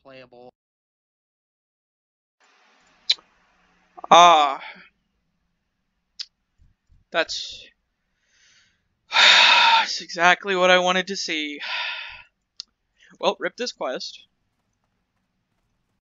playable. Ah, that's exactly what I wanted to see. Well, rip this quest.